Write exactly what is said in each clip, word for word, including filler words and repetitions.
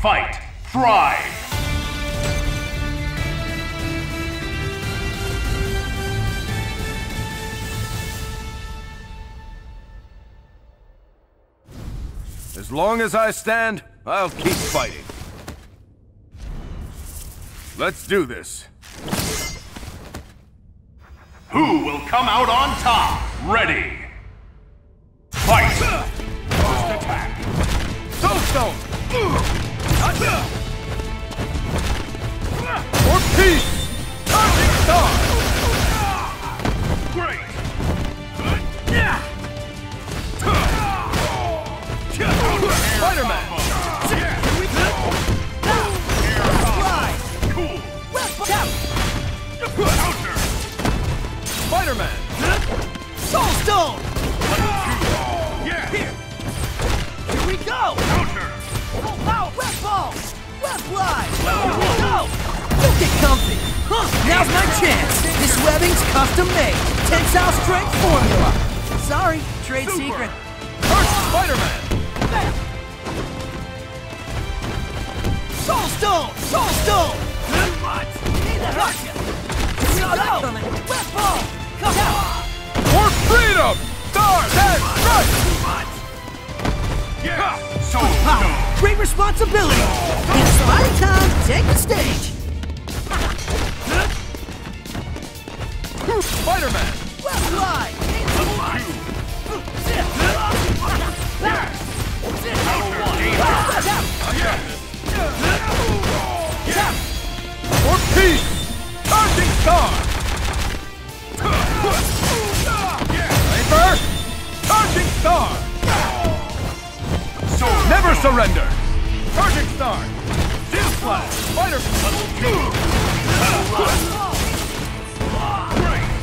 Fight! Thrive! As long as I stand, I'll keep fighting. Let's do this. Who will come out on top? Ready! Fight! First attack! Soulstone! For peace! Charging Star! Great! Spider-Man! Cool! Counter! Spider-Man! Soulstone! Yeah! Here! Here we go! Counter! Full power! Web ball! Web fly! Here we go! Don't get comfy! Huh, now's my chance! This webbing's custom made! Tensile strength formula! Sorry, trade Super. secret. First Spider-Man! Soulstone! Soulstone! What? Gotcha! Here we go! Web ball! Come on! For freedom! Stars and stripes! Yeah! So Power! Great responsibility! It's my time to take the stage! Spider-Man! Web fly! For peace! Charging Star! Paper! Charging Star! So Never surrender! Charging Star! Steel Slash! Spider! Level two! Level one! Great!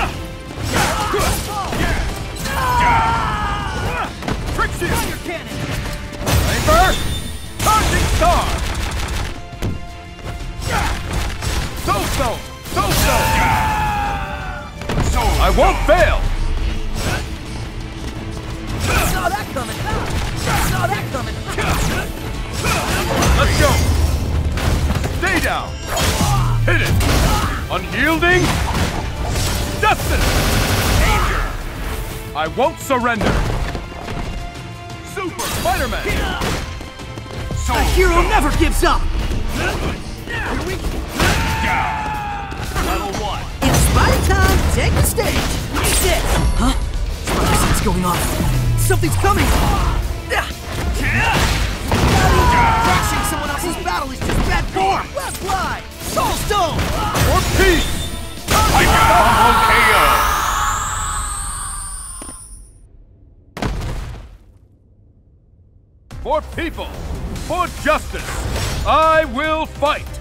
Trick Shield! Fire cannon! Paper! Charging Star! Soulstone! Soulstone! So I won't fail! Saw that coming! Saw that coming! Let's go! Stay down! Hit it! Unyielding! Justice! Danger! I won't surrender! Super! Spider-Man! So A hero never gives up! Level one! It's my time to take the stage! Sit! Huh? Something's going on. Something's coming! Crashing someone else's battle is just bad form! Left fly! Soulstone! For peace! I got combo K O! For people! For justice! I will fight!